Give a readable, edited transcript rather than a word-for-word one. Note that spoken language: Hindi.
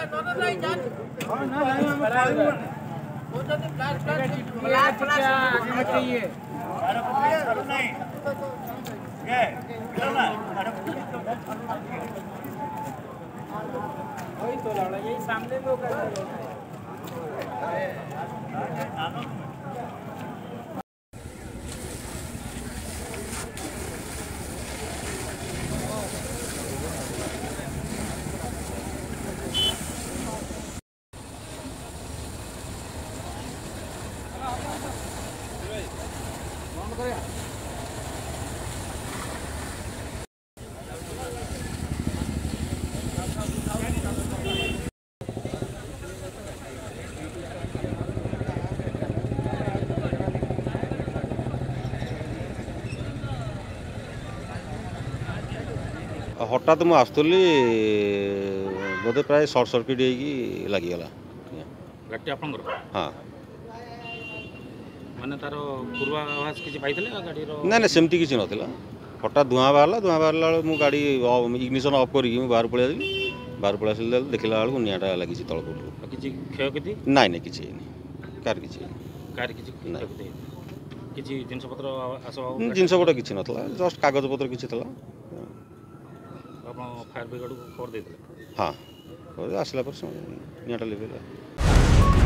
हठात मुझे आसुली बोधे प्राय सर्ट सर्किट लगिगला गाड़ी आपंकर हाँ माने तार पूर्वाभास किसी पाइथिले गाड़ी रो ना ना सेमती किसी नाला हठात धुआं बाहर मु गाड़ी इग्निशन अफ करी बाहर पलि बाहर पलि देखला बेलू निआटा लगी तल किसी क्षयक्षति ना ना कि कार किसी किसी जिनस पत्र जिनस पत्र किसी ना जस्ट कागज पत्र किसी फायर ब्रिगेड को खबर देते हाँ आसला निआटा लिभेला